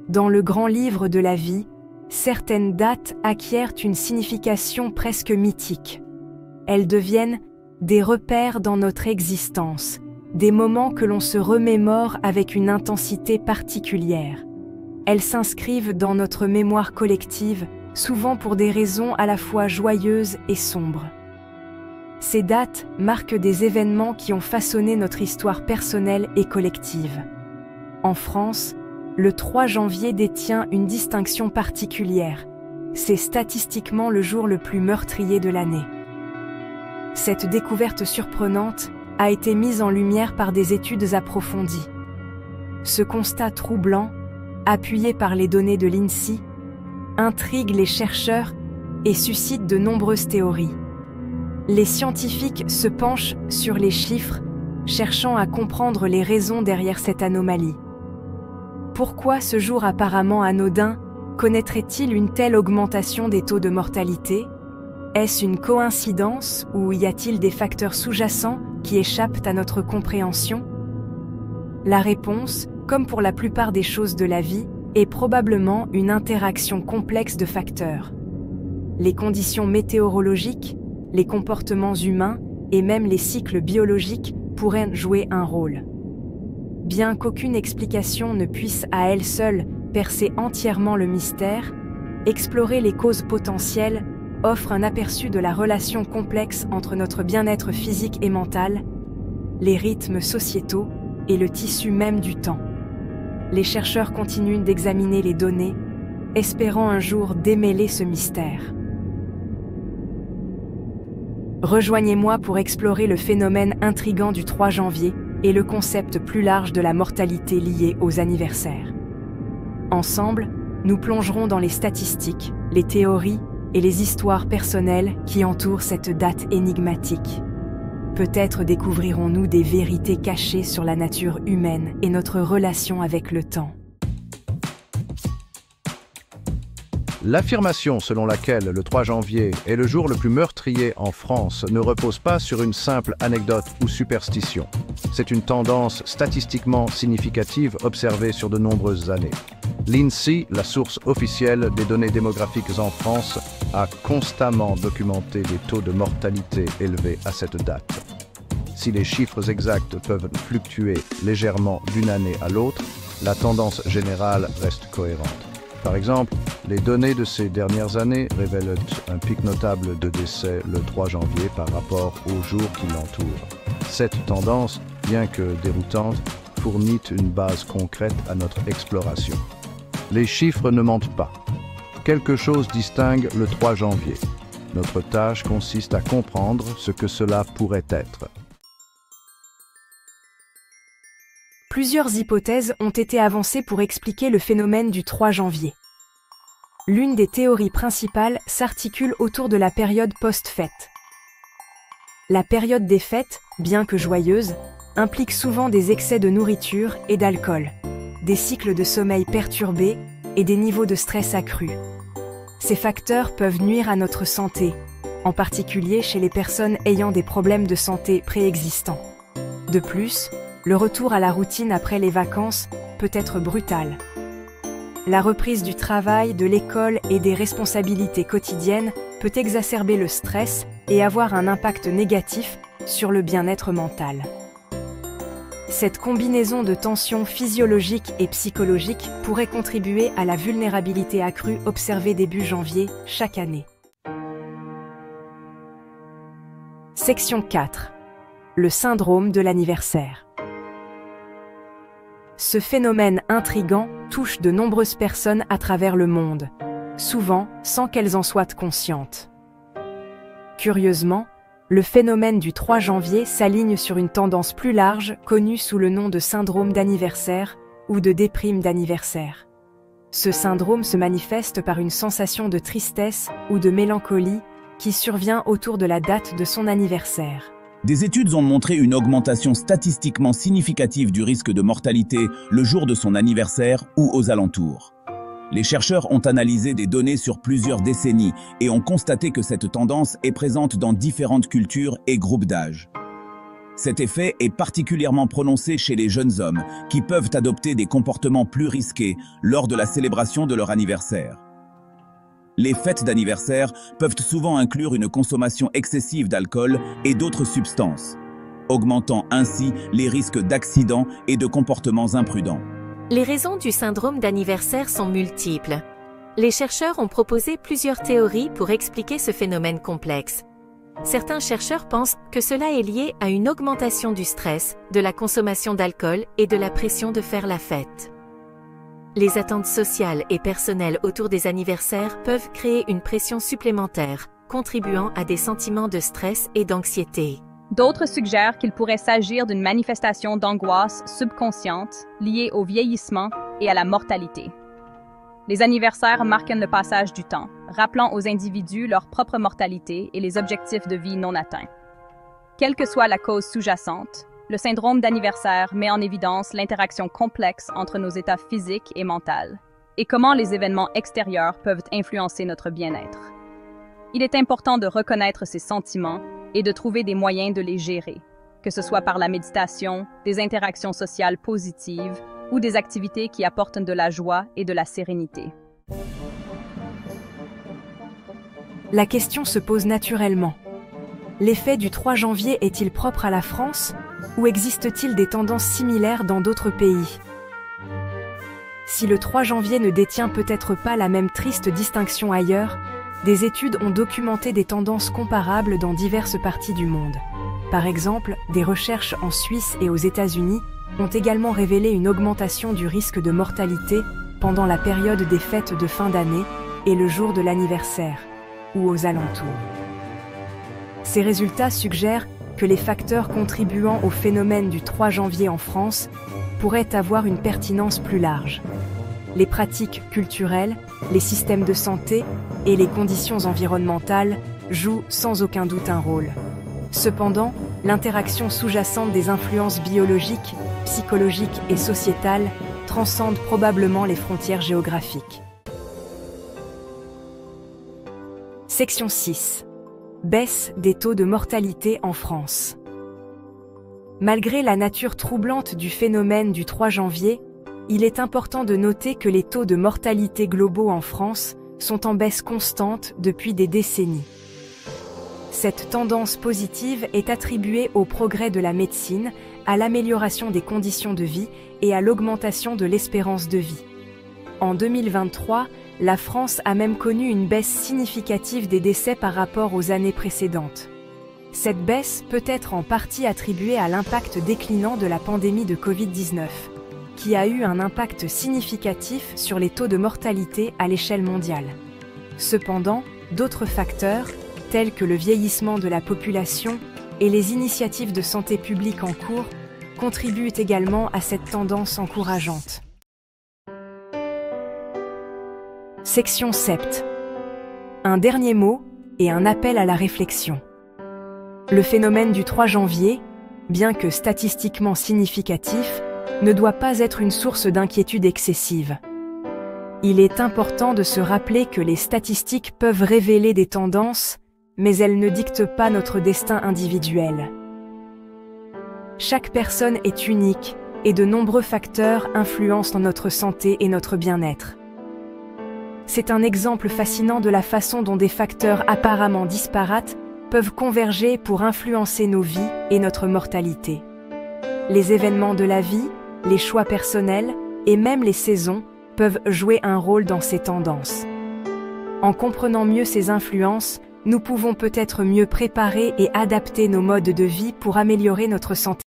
Dans le grand livre de la vie, certaines dates acquièrent une signification presque mythique. Elles deviennent des repères dans notre existence, des moments que l'on se remémore avec une intensité particulière. Elles s'inscrivent dans notre mémoire collective, souvent pour des raisons à la fois joyeuses et sombres. Ces dates marquent des événements qui ont façonné notre histoire personnelle et collective. En France, le 3 janvier détient une distinction particulière. C'est statistiquement le jour le plus meurtrier de l'année. Cette découverte surprenante a été mise en lumière par des études approfondies. Ce constat troublant, appuyé par les données de l'INSEE, intrigue les chercheurs et suscite de nombreuses théories. Les scientifiques se penchent sur les chiffres, cherchant à comprendre les raisons derrière cette anomalie. Pourquoi ce jour apparemment anodin connaîtrait-il une telle augmentation des taux de mortalité? Est-ce une coïncidence ou y a-t-il des facteurs sous-jacents qui échappent à notre compréhension? La réponse, comme pour la plupart des choses de la vie, est probablement une interaction complexe de facteurs. Les conditions météorologiques, les comportements humains et même les cycles biologiques pourraient jouer un rôle. Bien qu'aucune explication ne puisse à elle seule percer entièrement le mystère, explorer les causes potentielles offre un aperçu de la relation complexe entre notre bien-être physique et mental, les rythmes sociétaux et le tissu même du temps. Les chercheurs continuent d'examiner les données, espérant un jour démêler ce mystère. Rejoignez-moi pour explorer le phénomène intrigant du 3 janvier et le concept plus large de la mortalité liée aux anniversaires. Ensemble, nous plongerons dans les statistiques, les théories et les histoires personnelles qui entourent cette date énigmatique. Peut-être découvrirons-nous des vérités cachées sur la nature humaine et notre relation avec le temps. L'affirmation selon laquelle le 3 janvier est le jour le plus meurtrier en France ne repose pas sur une simple anecdote ou superstition. C'est une tendance statistiquement significative observée sur de nombreuses années. L'INSEE, la source officielle des données démographiques en France, a constamment documenté des taux de mortalité élevés à cette date. Si les chiffres exacts peuvent fluctuer légèrement d'une année à l'autre, la tendance générale reste cohérente. Par exemple, les données de ces dernières années révèlent un pic notable de décès le 3 janvier par rapport aux jours qui l'entourent. Cette tendance, bien que déroutante, fournit une base concrète à notre exploration. Les chiffres ne mentent pas. Quelque chose distingue le 3 janvier. Notre tâche consiste à comprendre ce que cela pourrait être. Plusieurs hypothèses ont été avancées pour expliquer le phénomène du 3 janvier. L'une des théories principales s'articule autour de la période post-fête. La période des fêtes, bien que joyeuse, implique souvent des excès de nourriture et d'alcool, des cycles de sommeil perturbés et des niveaux de stress accrus. Ces facteurs peuvent nuire à notre santé, en particulier chez les personnes ayant des problèmes de santé préexistants. De plus, le retour à la routine après les vacances peut être brutal. La reprise du travail, de l'école et des responsabilités quotidiennes peut exacerber le stress et avoir un impact négatif sur le bien-être mental. Cette combinaison de tensions physiologiques et psychologiques pourrait contribuer à la vulnérabilité accrue observée début janvier chaque année. Section 4. Le syndrome de l'anniversaire. Ce phénomène intrigant touche de nombreuses personnes à travers le monde, souvent sans qu'elles en soient conscientes. Curieusement, le phénomène du 3 janvier s'aligne sur une tendance plus large connue sous le nom de syndrome d'anniversaire ou de déprime d'anniversaire. Ce syndrome se manifeste par une sensation de tristesse ou de mélancolie qui survient autour de la date de son anniversaire. Des études ont montré une augmentation statistiquement significative du risque de mortalité le jour de son anniversaire ou aux alentours. Les chercheurs ont analysé des données sur plusieurs décennies et ont constaté que cette tendance est présente dans différentes cultures et groupes d'âge. Cet effet est particulièrement prononcé chez les jeunes hommes, qui peuvent adopter des comportements plus risqués lors de la célébration de leur anniversaire. Les fêtes d'anniversaire peuvent souvent inclure une consommation excessive d'alcool et d'autres substances, augmentant ainsi les risques d'accidents et de comportements imprudents. Les raisons du syndrome d'anniversaire sont multiples. Les chercheurs ont proposé plusieurs théories pour expliquer ce phénomène complexe. Certains chercheurs pensent que cela est lié à une augmentation du stress, de la consommation d'alcool et de la pression de faire la fête. Les attentes sociales et personnelles autour des anniversaires peuvent créer une pression supplémentaire, contribuant à des sentiments de stress et d'anxiété. D'autres suggèrent qu'il pourrait s'agir d'une manifestation d'angoisse subconsciente liée au vieillissement et à la mortalité. Les anniversaires marquent le passage du temps, rappelant aux individus leur propre mortalité et les objectifs de vie non atteints. Quelle que soit la cause sous-jacente, le syndrome d'anniversaire met en évidence l'interaction complexe entre nos états physiques et mentaux, et comment les événements extérieurs peuvent influencer notre bien-être. Il est important de reconnaître ces sentiments et de trouver des moyens de les gérer, que ce soit par la méditation, des interactions sociales positives ou des activités qui apportent de la joie et de la sérénité. La question se pose naturellement. L'effet du 3 janvier est-il propre à la France ou existe-t-il des tendances similaires dans d'autres pays? Si le 3 janvier ne détient peut-être pas la même triste distinction ailleurs, des études ont documenté des tendances comparables dans diverses parties du monde. Par exemple, des recherches en Suisse et aux États-Unis ont également révélé une augmentation du risque de mortalité pendant la période des fêtes de fin d'année et le jour de l'anniversaire, ou aux alentours. Ces résultats suggèrent que les facteurs contribuant au phénomène du 3 janvier en France pourraient avoir une pertinence plus large. Les pratiques culturelles, les systèmes de santé et les conditions environnementales jouent sans aucun doute un rôle. Cependant, l'interaction sous-jacente des influences biologiques, psychologiques et sociétales transcende probablement les frontières géographiques. Section 6. Baisse des taux de mortalité en France. Malgré la nature troublante du phénomène du 3 janvier, il est important de noter que les taux de mortalité globaux en France sont en baisse constante depuis des décennies. Cette tendance positive est attribuée au progrès de la médecine, à l'amélioration des conditions de vie et à l'augmentation de l'espérance de vie. En 2023, la France a même connu une baisse significative des décès par rapport aux années précédentes. Cette baisse peut être en partie attribuée à l'impact déclinant de la pandémie de Covid-19, qui a eu un impact significatif sur les taux de mortalité à l'échelle mondiale. Cependant, d'autres facteurs, tels que le vieillissement de la population et les initiatives de santé publique en cours, contribuent également à cette tendance encourageante. Section 7. Un dernier mot et un appel à la réflexion. Le phénomène du 3 janvier, bien que statistiquement significatif, ne doit pas être une source d'inquiétude excessive. Il est important de se rappeler que les statistiques peuvent révéler des tendances, mais elles ne dictent pas notre destin individuel. Chaque personne est unique et de nombreux facteurs influencent notre santé et notre bien-être. C'est un exemple fascinant de la façon dont des facteurs apparemment disparates peuvent converger pour influencer nos vies et notre mortalité. Les événements de la vie, les choix personnels et même les saisons peuvent jouer un rôle dans ces tendances. En comprenant mieux ces influences, nous pouvons peut-être mieux préparer et adapter nos modes de vie pour améliorer notre santé.